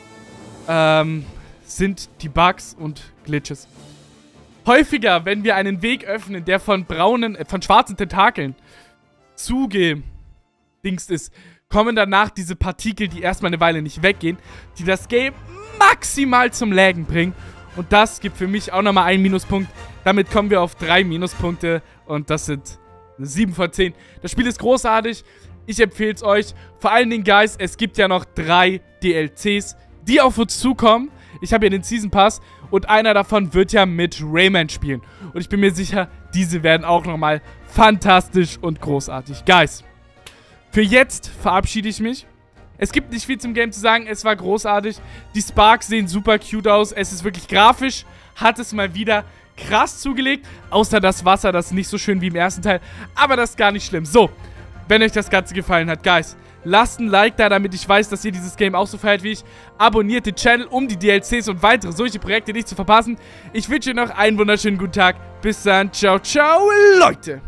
sind die Bugs und Glitches. Häufiger, wenn wir einen Weg öffnen, der von schwarzen Tentakeln zugedingst ist, kommen danach diese Partikel, die erstmal eine Weile nicht weggehen, die das Game maximal zum Laggen bringen. Und das gibt für mich auch nochmal einen Minuspunkt. Damit kommen wir auf 3 Minuspunkte. Und das sind 7 von 10. Das Spiel ist großartig. Ich empfehle es euch. Vor allen Dingen, Guys, es gibt ja noch 3 DLCs, die auf uns zukommen. Ich habe ja den Season Pass. Und einer davon wird ja mit Rayman spielen. Und ich bin mir sicher, diese werden auch nochmal fantastisch und großartig. Guys, für jetzt verabschiede ich mich. Es gibt nicht viel zum Game zu sagen. Es war großartig. Die Sparks sehen super cute aus. Es ist wirklich grafisch. Hat es mal wieder krass zugelegt. Außer das Wasser, das ist nicht so schön wie im ersten Teil. Aber das ist gar nicht schlimm. So, wenn euch das Ganze gefallen hat, Guys, lasst ein Like da, damit ich weiß, dass ihr dieses Game auch so feiert wie ich. Abonniert den Channel, um die DLCs und weitere solche Projekte nicht zu verpassen. Ich wünsche euch noch einen wunderschönen guten Tag. Bis dann. Ciao, ciao, Leute.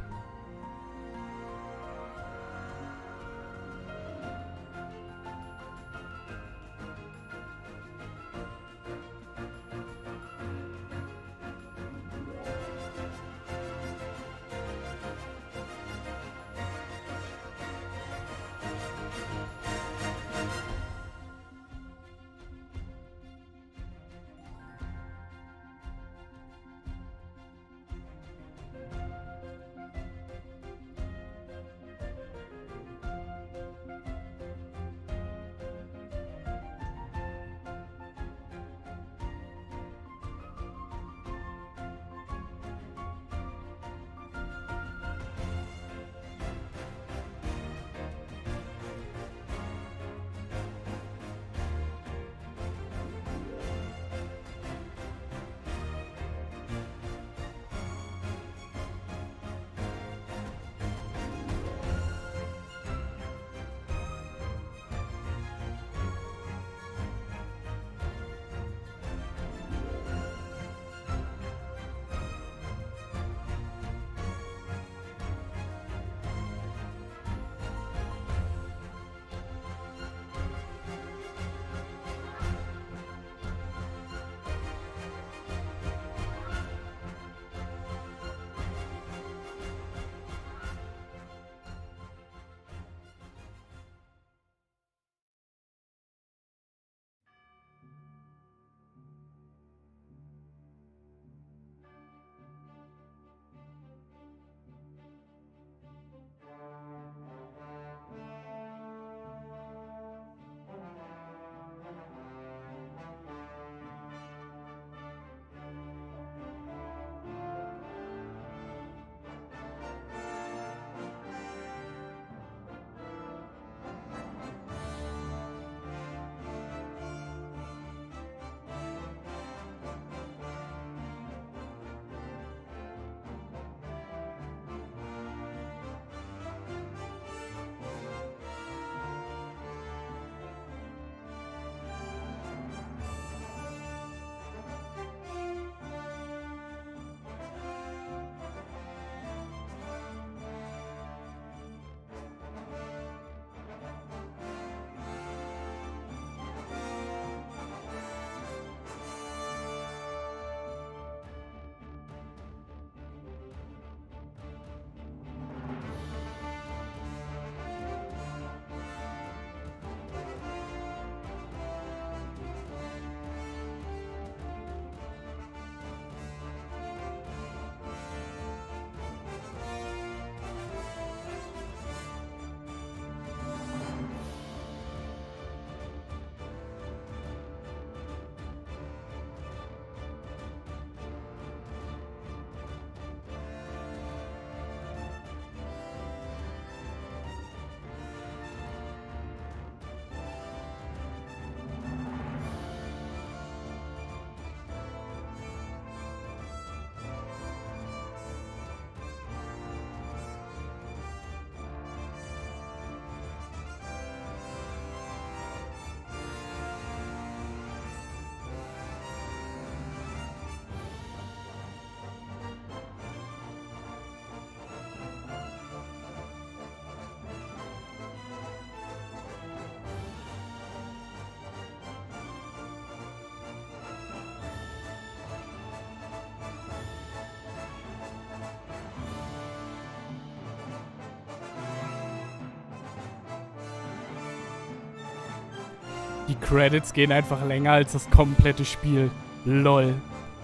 Die Credits gehen einfach länger als das komplette Spiel. LOL.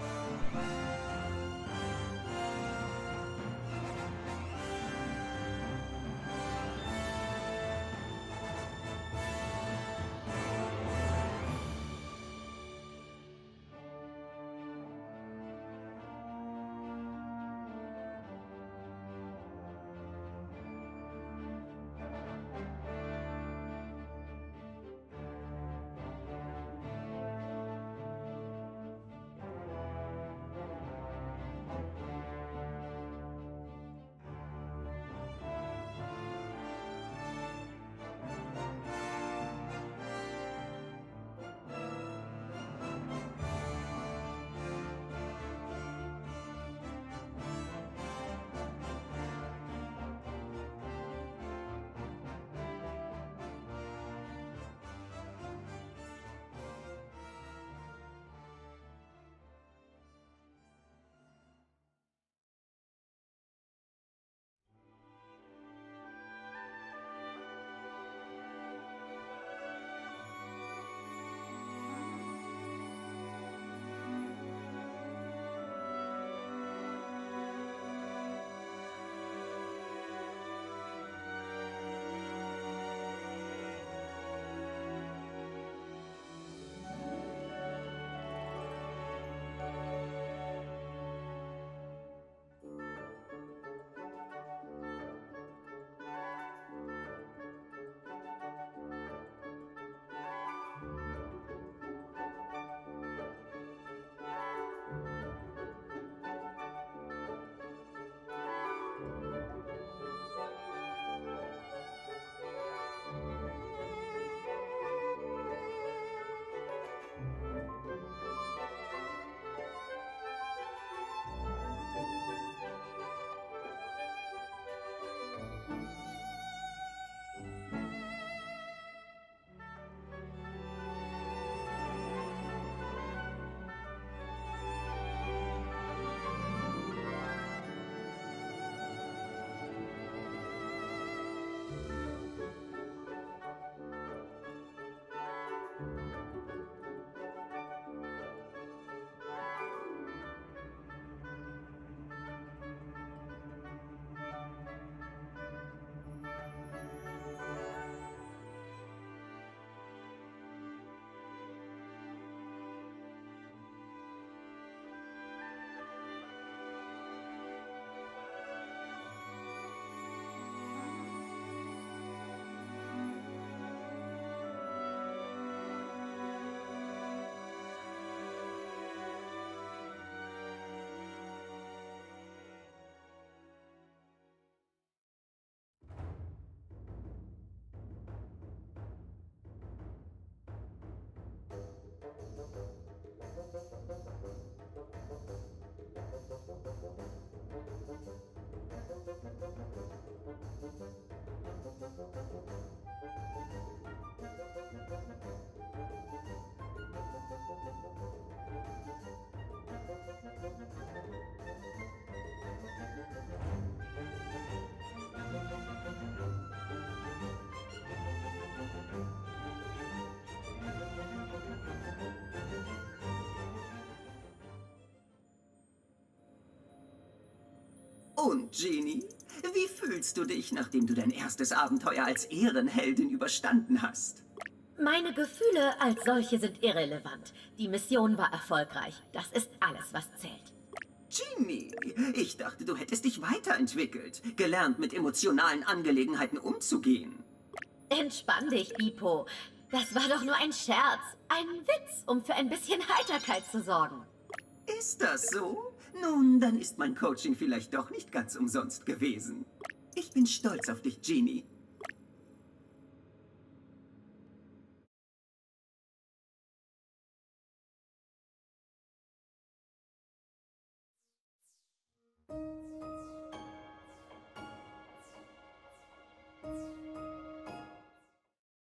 Und, Genie, wie fühlst du dich, nachdem du dein erstes Abenteuer als Ehrenheldin überstanden hast? Meine Gefühle als solche sind irrelevant. Die Mission war erfolgreich. Das ist alles, was zählt. Genie, ich dachte, du hättest dich weiterentwickelt, gelernt, mit emotionalen Angelegenheiten umzugehen. Entspann dich, Bipo. Das war doch nur ein Scherz. Ein Witz, um für ein bisschen Heiterkeit zu sorgen. Ist das so? Nun, dann ist mein Coaching vielleicht doch nicht ganz umsonst gewesen. Ich bin stolz auf dich, Genie.